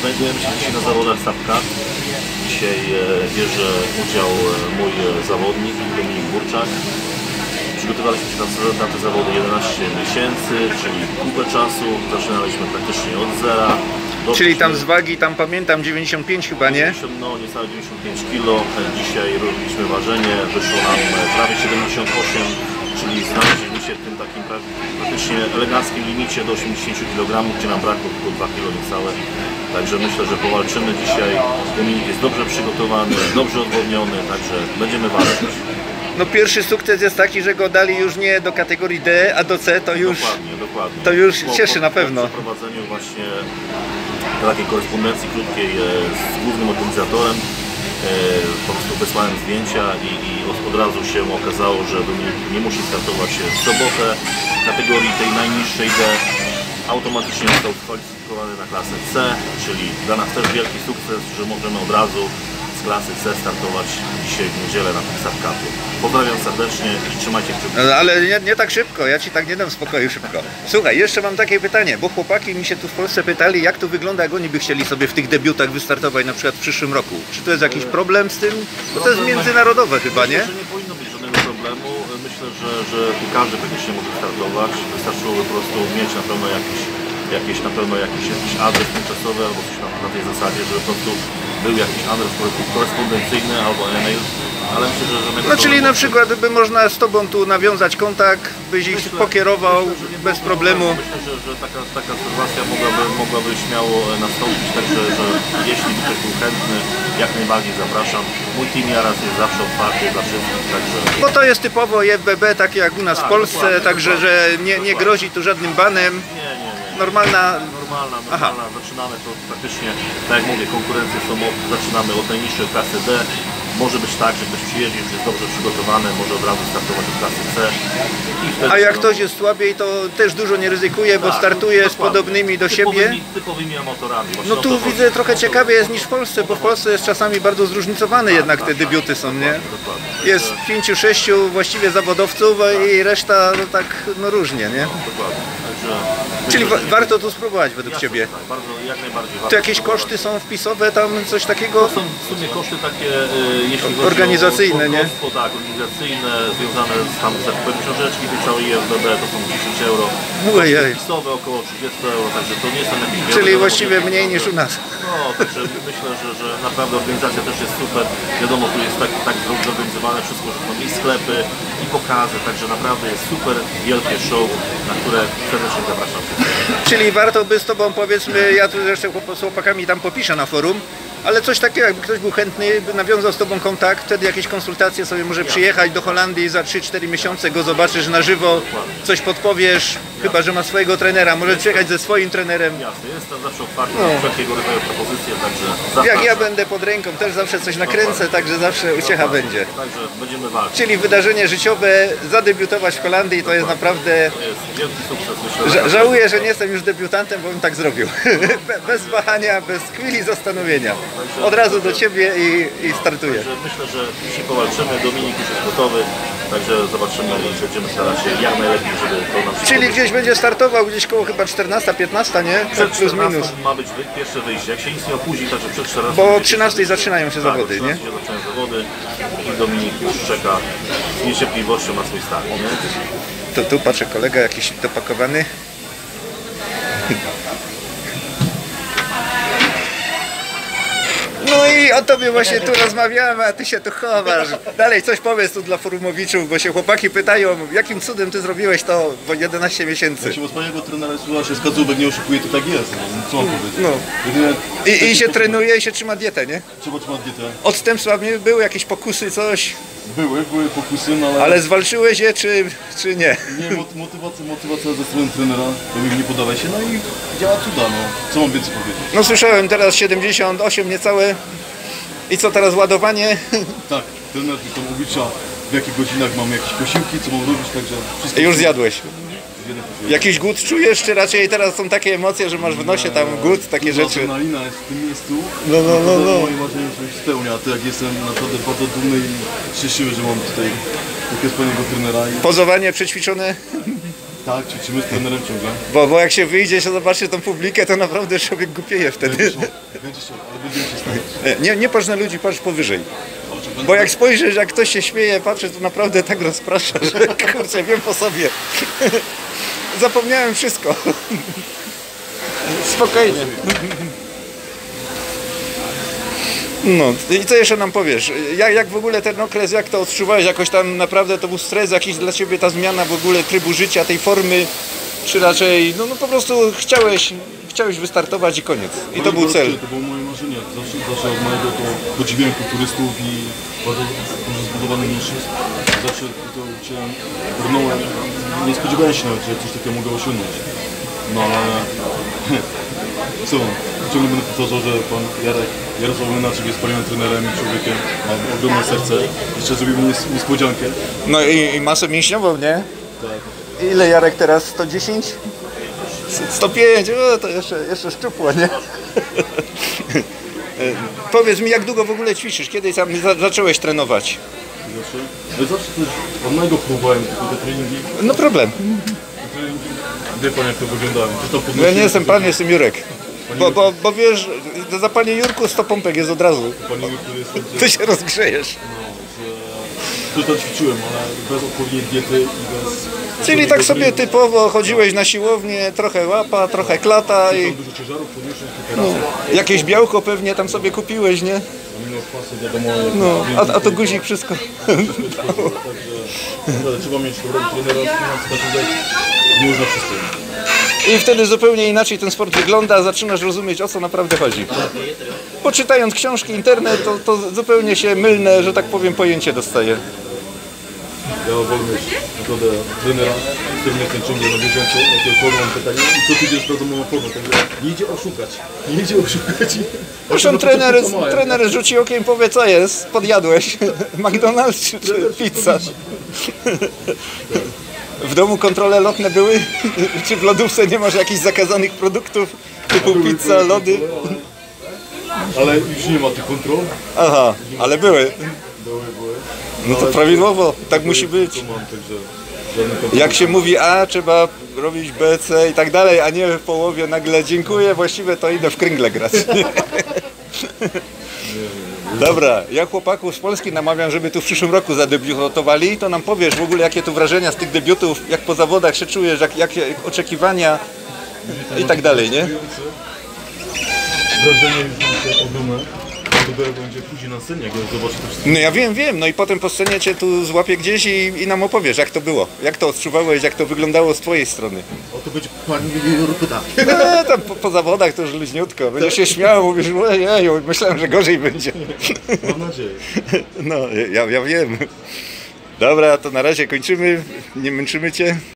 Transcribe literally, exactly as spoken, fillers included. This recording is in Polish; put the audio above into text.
Znajdujemy się dzisiaj na zawodach Sapka. Dzisiaj bierze udział mój zawodnik Dominik Burczak. Przygotowaliśmy się na, na te zawody jedenaście miesięcy, czyli kupę czasu. Zaczynaliśmy praktycznie od zera. Doszliśmy... Czyli tam z wagi, tam pamiętam dziewięćdziesiąt pięć chyba, nie? dziewięćdziesiąt, no niecałe dziewięćdziesiąt pięć kilo. Dzisiaj robiliśmy ważenie, wyszło nam prawie siedemdziesiąt osiem, czyli znaleźliśmy się w tym takim praktycznie eleganckim limicie do osiemdziesięciu kilogramów, gdzie nam brakło tylko dwa kilo niecałe. Także myślę, że powalczymy dzisiaj. Dominik jest dobrze przygotowany, dobrze odwodniony, także będziemy walczyć. No pierwszy sukces jest taki, że go dali już nie do kategorii D, a do C, to już, dokładnie, dokładnie. To już po, cieszy po, na pewno. Po przeprowadzeniu właśnie takiej korespondencji krótkiej z głównym organizatorem po prostu wysłałem zdjęcia i, i od razu się okazało, że Dominik nie musi startować w sobotę w kategorii tej najniższej D. Automatycznie został kwalifikowany na klasę C, czyli dla nas też wielki sukces, że możemy od razu z klasy C startować dzisiaj w niedzielę na tym Sapcupie. Pozdrawiam serdecznie i trzymajcie kciuki. No, ale nie, nie tak szybko, ja ci tak nie dam spokoju szybko. Słuchaj, jeszcze mam takie pytanie, bo chłopaki mi się tu w Polsce pytali, jak to wygląda, jak oni by chcieli sobie w tych debiutach wystartować na przykład w przyszłym roku. Czy to jest jakiś problem z tym? Bo to jest międzynarodowe chyba, nie? Myślę, że nie powinno być żadnego problemu. Myślę, że, że tu każdy praktycznie może startować. Wystarczyłoby po prostu mieć na pewno jakiś jakieś na pewno jakiś, jakiś adres tymczasowy albo coś na, na tej zasadzie, że po prostu był jakiś adres korespondencyjny albo e-mail, ale myślę, że żadnego... No czyli na przykład by można z Tobą tu nawiązać kontakt, byś ich myślę, pokierował myślę, że bez problemu. Myślę, że, że taka, taka sytuacja mogłaby, mogłaby śmiało nastąpić, także że jeśli by ktoś był chętny, jak najbardziej zapraszam. Mój team Jaras jest zawsze otwarty dla wszystkich, także... Bo to jest typowo J B B, takie jak u nas tak, w Polsce, także że nie, nie grozi tu żadnym banem. Nie, nie, nie. Normalna... Normalna, normalna. Zaczynamy to praktycznie, tak jak mówię, konkurencje są od, zaczynamy od najniższej klasy D. Może być tak, że ktoś przyjedzie, już jest dobrze przygotowany, może od razu startować w klasy C. A jak ktoś jest słabiej, to też dużo nie ryzykuje, bo tak, startuje z podobnymi do siebie. Typowymi, typowymi amatorami. Właśnie no tu widzę trochę ciekawie jest niż w Polsce, bo w Polsce jest czasami bardzo zróżnicowane tak, jednak tak, te tak, debiuty są, nie? Dokładnie, dokładnie. Jest pięciu, sześciu właściwie zawodowców tak. I reszta no, tak no, różnie, nie? No, dokładnie. Czyli wa warto tu spróbować według Jasne, Ciebie? Tak, bardzo, jak najbardziej. To jakieś koszty są wpisowe, tam coś takiego? To są w sumie koszty takie, y, jeśli chodzi organizacyjne, o, o, nie? O, tak, organizacyjne, związane z tam z zakupem książeczki, tej całej I F B B, to są dziesięć euro. Koszty wpisowe około trzydzieści euro, także to nie są jakieś... Czyli właściwie mniej niż u nas. No, także myślę, że, że naprawdę organizacja też jest super. Wiadomo, tu jest tak, tak zorganizowane wszystko, że są i sklepy, i pokazy, także naprawdę jest super wielkie show, na które serdecznie zapraszam. Czyli warto by z Tobą, powiedzmy, ja tu zresztą z chłopakami tam popiszę na forum, ale coś takiego, jakby ktoś był chętny, by nawiązał z Tobą kontakt, wtedy jakieś konsultacje sobie może przyjechać do Holandii za trzy cztery miesiące, go zobaczysz na żywo, coś podpowiesz, chyba że ma swojego trenera, może przyjechać ze swoim trenerem. Jasne, jestem zawsze otwarty na no. wszelkiego rodzaju propozycje, także zapraszam. Jak ja będę pod ręką, też zawsze coś nakręcę, także zawsze uciecha będzie. Także będziemy walczyć. Czyli wydarzenie życiowe, zadebiutować w Holandii to jest naprawdę... To jest wielki sukces, myślę. Ża żałuję, że nie jestem już debiutantem, bo bym tak zrobił. Bez wahania, bez chwili zastanowienia. Od razu do Ciebie i, i startuję. Także myślę, że dzisiaj powalczymy, Dominik już jest gotowy, także zobaczymy i będziemy starać się jak najlepiej, żeby to nam się... Czyli gdzieś będzie startował, gdzieś koło chyba czternasta, piętnasta, nie? Przed plus minus. ma być pierwsze wyjście, jak się nic nie opóźni, także przed czternastą... Bo o trzynastej zaczynają się tak, zawody, nie? zaczynają zawody i Dominik już czeka z niecierpliwością na swój start, nie? To tu patrzę, kolega jakiś dopakowany. No i o Tobie właśnie tu rozmawiamy, a Ty się tu chowasz. Dalej coś powiedz tu dla forumowiczów, bo się chłopaki pytają, jakim cudem Ty zrobiłeś to w jedenaście miesięcy. Jak się od swojego trenera słucha, się skazówek nie oszukuje, to tak jest. No, co mam powiedzieć? No. I, I się trenuje i się trzyma dietę, nie? Trzeba trzymać dietę. Odstępstwa były jakieś pokusy, coś? Były, były pokusy, no ale... Ale zwalczyłeś je, czy, czy nie? Nie, motywacja, motywacja ze strony trenera, to mi nie podawaj się, no i działa cuda, no. Co mam więcej powiedzieć? No słyszałem teraz siedemdziesiąt osiem niecałe. I co teraz, ładowanie? Tak, trener tylko ulicza, w jakich godzinach mam jakieś posiłki, co mam robić, także wszystko... Już zjadłeś? Jakiś głód czujesz, czy raczej teraz są takie emocje, że masz w nosie tam głód, takie rzeczy? Adrenalina jest w tym miejscu, no, no, no, no. moje marzenie się spełnia, a to jak jestem naprawdę bardzo dumny i szczęśliwy, że mam tutaj takiego wspaniałego trenera. I... Pozowanie przećwiczone? Tak, ćwiczymy z trenerem ciągle. Bo, bo jak się wyjdzie, się zobaczy tą publikę, to naprawdę człowiek głupieje wtedy. Będzie się, ale będziemy się starać. Nie, nie patrz na ludzi, patrz powyżej. Bo jak spojrzysz, jak ktoś się śmieje, patrzy, to naprawdę tak rozprasza, że kurczę, wiem po sobie. Zapomniałem wszystko. Spokojnie. No i co jeszcze nam powiesz? Jak, jak w ogóle ten okres, jak to odczuwałeś? Jakoś tam naprawdę to był stres jakiś dla Ciebie, ta zmiana w ogóle trybu życia, tej formy? Czy raczej, no, no po prostu chciałeś, chciałeś wystartować i koniec. I to był cel. To było moje marzenie. Zawsze, zawsze od małego to podziwiałem kulturystów i bardzo dobrze zbudowany mężczyzn. Zawsze to chciałem, brnąłem. Nie spodziewałem się nawet, że coś takiego mogę osiągnąć. No ale co? Ciągle będę powtarzał, że pan Jarek, Jarosław Młynaczyk jest wspaniałym trenerem i człowiekiem. Ma ogromne serce. Jeszcze zrobił mi nies- niespodziankę. No i, i masę mięśniową, nie? Tak. Ile Jarek teraz? sto dziesięć? sto pięć? O, to jeszcze, jeszcze szczupło, nie? Powiedz mi, jak długo w ogóle ćwiczysz? Kiedy sam za, zacząłeś trenować? Zawsze. Ja zawsze też od małego próbowałem te treningi. No problem. Te treningi. Wie pan jak to wyglądało. Czy to No ja podnosiłem, nie jestem czy to- pan, jestem Jurek. Bo, bo, bo wiesz, za panie Jurku sto pompek jest od razu. Panie Jurku, jestem, że, Ty się rozgrzejesz. że to ćwiczyłem, ale bez odpowiedniej diety i bez... Czyli tak sobie typowo chodziłeś na siłownię, trochę łapa, trochę klata i Dużo ciężarów podniosłem kilka razy. jakieś białko pewnie tam sobie kupiłeś, nie? Aminokwasy, wiadomo... jak- No, a, a to guzik wszystko. Także naprawdę trzeba mieć dobrego trenera, finansować, nie można wszystko. I wtedy zupełnie inaczej ten sport wygląda, zaczynasz rozumieć, o co naprawdę chodzi. Poczytając książki, internet, to, to zupełnie się mylne, że tak powiem, pojęcie dostaje. Ja wolę mieć naprawdę trenera, który mnie ten ciągle na bieżąco, jakie formę mam pytanie i co tydzień sprawdzam moją formę, także nie idzie oszukać, nie idzie oszukać. Zresztą trener, trener rzuci okiem, powie, co jest, podjadłeś, McDonald's czy, czy pizza. W domu kontrole lotne były? Czy w lodówce nie masz jakichś zakazanych produktów typu pizza, lody? Ale już nie ma tych kontrol. Aha, ale były. Były, były. No to prawidłowo, tak musi być. To mam, także żadnych kontrol. Jak się mówi A, trzeba robić B, C i tak dalej, a nie w połowie nagle dziękuję, właściwie to idę w kręgle grać. Dobra, ja chłopaków z Polski namawiam, żeby tu w przyszłym roku zadebiutowali, to nam powiesz w ogóle jakie tu wrażenia z tych debiutów, jak po zawodach się czujesz, jak, jakie oczekiwania i tak dalej, nie? Wrażenie już mam się ogromne. Dopiero będzie później na scenie, jak zobaczę to wszystko. No ja wiem, wiem, no i potem po scenie cię tu złapię gdzieś i, i nam opowiesz, jak to było, jak to odczuwałeś, jak to wyglądało z twojej strony. O to będzie pani pyta. No tam po, po zawodach to już luźniutko, będziesz się śmiał, mówisz, ojeju, myślałem, że gorzej będzie. Mam nadzieję. No, ja, ja wiem. Dobra, to na razie kończymy, nie męczymy cię.